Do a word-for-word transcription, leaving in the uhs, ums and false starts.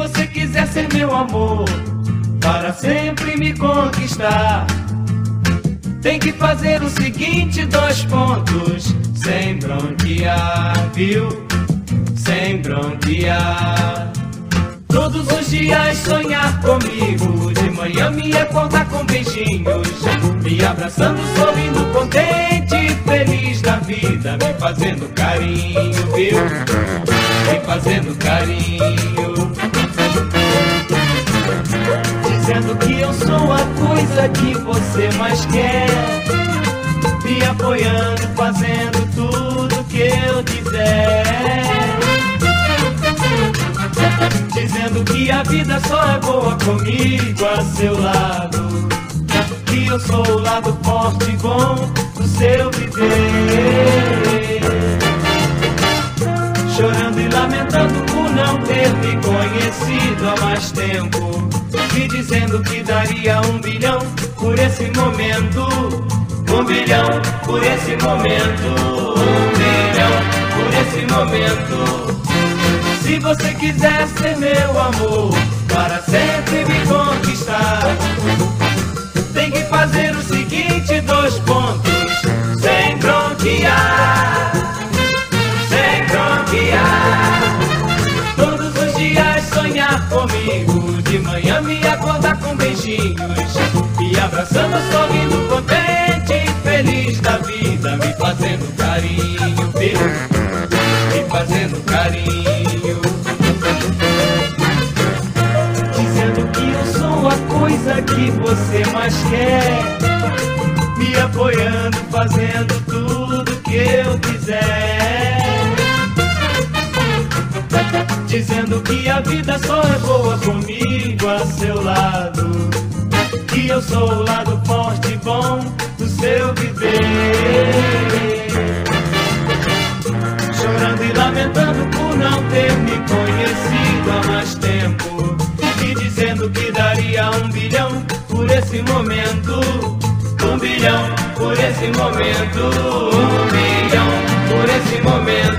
você quiser ser meu amor, para sempre me conquistar, tem que fazer o seguinte, dois pontos, sem bronquear, viu? Sem bronquear. Todos os dias sonhar comigo, de manhã me acordar com beijinhos, me abraçando, sorrindo, contente, feliz da vida, me fazendo carinho, viu? Me fazendo carinho, dizendo que eu sou a coisa que você mais quer, me apoiando, fazendo tudo que eu quiser, dizendo que a vida só é boa comigo a seu lado, que eu sou o lado forte e bom do seu viver, chorando e lamentando por não ter me conhecido há mais tempo, me dizendo que daria um bilhão por esse momento, um bilhão por esse momento, um bilhão por esse momento. Se você quiser ser meu amor, para sempre me conquistar, tem que fazer o seguinte, dois pontos, sem bronquear, sem bronquear. Todos os dias sonhar comigo, de manhã me acordar com beijinhos, me abraçando, sorrindo, contente, feliz da vida, me fazendo carinho, viu? Me fazendo carinho, dizendo que eu sou a coisa que você mais quer, me apoiando, fazendo tudo que eu quiser, dizendo que a vida só é boa comigo a seu lado, que eu sou o lado forte e bom do seu viver, chorando e lamentando por não ter me conhecido há mais tempo, e dizendo que daria um bilhão por esse momento, um bilhão por esse momento, um bilhão por esse momento.